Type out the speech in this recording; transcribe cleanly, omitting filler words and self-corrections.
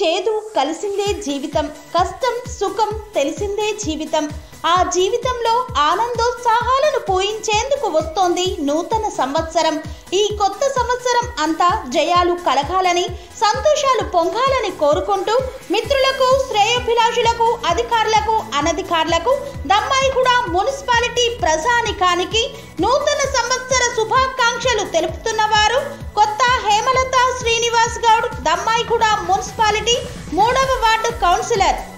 చేదు కలిసిందే జీవితం, కష్టం సుఖం తెలిసిందే జీవితం. ఆ జీవితంలో ఆనందోత్సాహాలను పూయించేందుకు వస్తోంది నూతన సంవత్సరం. ఈ కొత్త సంవత్సరం అంతా జయాలు కలగాలని, సంతోషాలు పొంగాలని కోరుకుంటూ మిత్రులకు, శ్రేయోభిలాషులకు, అధికారులకు, అనధికారులకు, దమ్మాయిగూడ మున్సిపాలిటీ ప్రజానికానికి నూతన సంవత్సర శుభాకాంక్షలు తెలుపుతున్న వారు కొత్త హేమలత శ్రీనివాస్ గౌడ్, దమ్మాయిగూడ మున్సిపాలిటీ 3వ వార్డు కౌన్సిలర్.